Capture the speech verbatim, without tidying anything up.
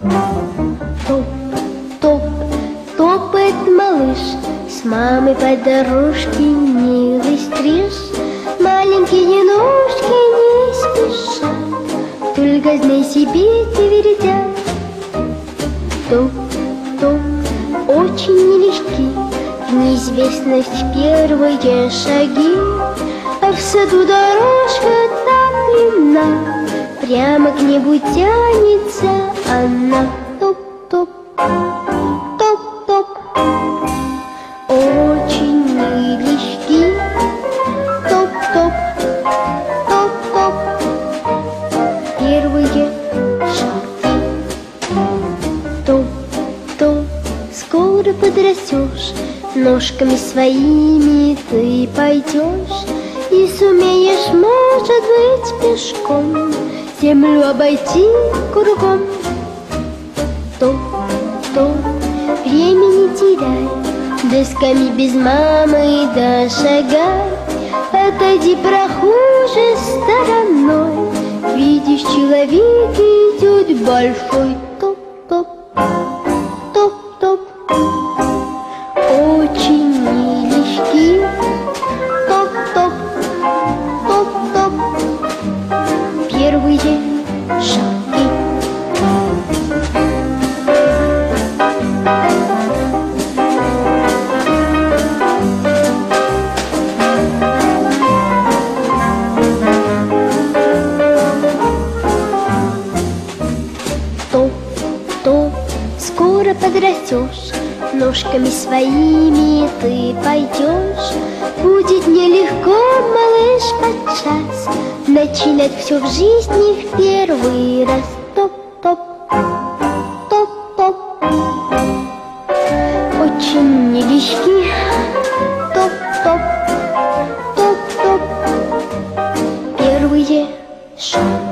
Топ, топ, топает малыш, с мамой по дорожке милый стриж. Маленькие ножки не спешат, только знай себе твердят. Топ, топ, очень нелегки в неизвестность первые шаги. А в саду дорожка так длинна, прямо к небу тянется она. Топ-топ, топ-топ, очень нелегки. Топ-топ, топ-топ, первые шаги. Топ-топ, скоро подрастешь, ножками своими ты пойдешь и сумеешь, может быть, пешком землю обойти кругом. Топ, топ, времени теряй, досками без мамы дошагай. Отойди, прохожий, стороной, видишь, человек идет большой. Топ, топ, топ, топ, очень нелегки. Топ, топ, топ, топ, первые шаги. Топ, топ, скоро подрастешь, ножками своими ты пойдешь. Будет нелегко, малыш, подчас начинать все в жизни в первый раз. Топ-топ, топ-топ, очень нелегки. Топ-топ, топ-топ, первые шаги.